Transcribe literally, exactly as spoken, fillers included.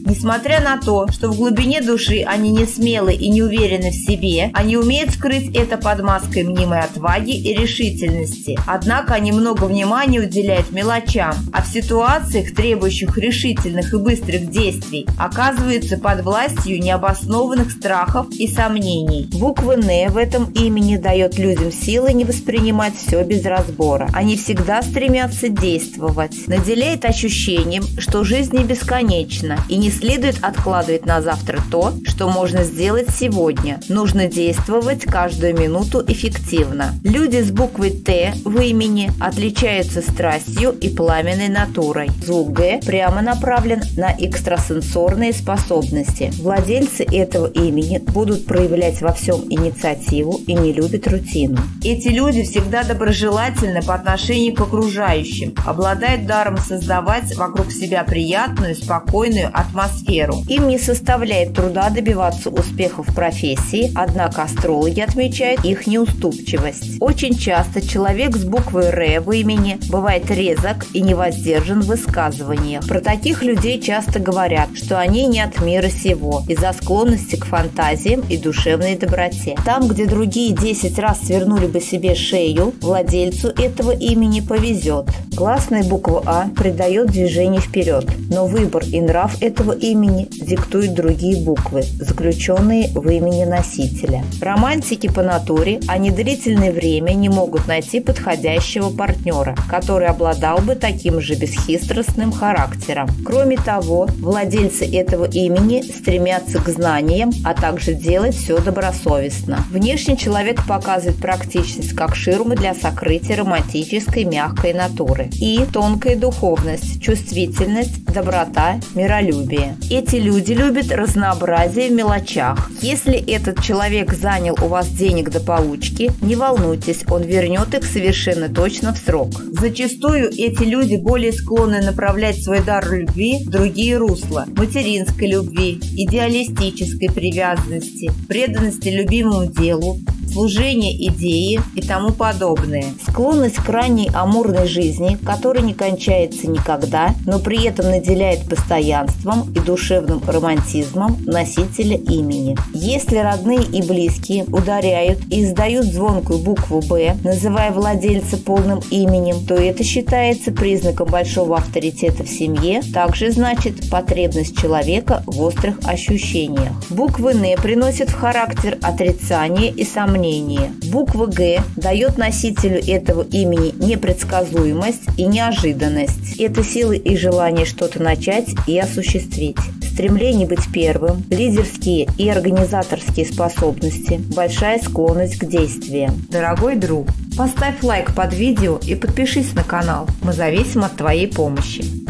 Несмотря на то, что в глубине души они не смелы и не уверены в себе, они умеют скрыть это под маской мнимой отваги и решительности. Однако они много внимания уделяют мелочам, а в ситуациях, требующих решительных и быстрых действий, оказываются под властью необоснованных страхов и сомнений. Буква «Н» в этом имени дает людям силы не воспринимать все без разбора. Они всегда стремятся действовать, наделяет ощущением, что жизнь не бесконечна и не следует откладывать на завтра то, что можно сделать сегодня. Нужно действовать каждую минуту эффективно. Люди с буквой «Т» в имени отличаются страстью и пламенной натурой. Звук «Г» прямо направлен на экстрасенсорные способности. Владельцы этого имени будут проявлять во всем инициативу и не любят рутину. Эти люди всегда доброжелательны по отношению к окружающим, обладают даром создавать вокруг себя приятную, спокойную атмосферу. Им не составляет труда добиваться успеха в профессии, однако астрологи отмечают их неуступчивость. Очень часто человек с буквой «Р» в имени бывает резок и невоздержан в высказываниях. Про таких людей часто говорят, что они не от мира сего из-за склонности к фантазиям и душевной доброте. Там, где другие десять раз свернули бы себе шею, владельцу этого имени повезет. Гласная буква «А» придает движение вперед, но выбор и нрав этого имени диктуют другие буквы, заключенные в имени носителя. Романтики по натуре, они длительное время не могут найти подходящего партнера, который обладал бы таким же бесхитростным характером. Кроме того, владельцы этого имени стремятся к знаниям, а также делать все добросовестно. Внешне человек показывает практичность как ширмы для сокрытия романтической мягкой натуры и тонкая духовность, чувствительность, доброта, миролюбие. Эти люди любят разнообразие в мелочах. Если этот человек занял у вас денег до получки, не волнуйтесь, он вернет их совершенно точно в срок. Зачастую эти люди более склонны направлять свой дар любви в другие русла: материнской любви, идеалистической привязанности, преданности любимому делу, служение идеи и тому подобное. Склонность к ранней амурной жизни, которая не кончается никогда, но при этом наделяет постоянством и душевным романтизмом носителя имени. Если родные и близкие ударяют и издают звонкую букву «Б», называя владельца полным именем, то это считается признаком большого авторитета в семье, также значит потребность человека в острых ощущениях. Буквы «Н» приносят в характер отрицание и сомнение. Буква «Г» дает носителю этого имени непредсказуемость и неожиданность. Это силы и желание что-то начать и осуществить. Стремление быть первым, лидерские и организаторские способности, большая склонность к действиям. Дорогой друг, поставь лайк под видео и подпишись на канал. Мы зависим от твоей помощи.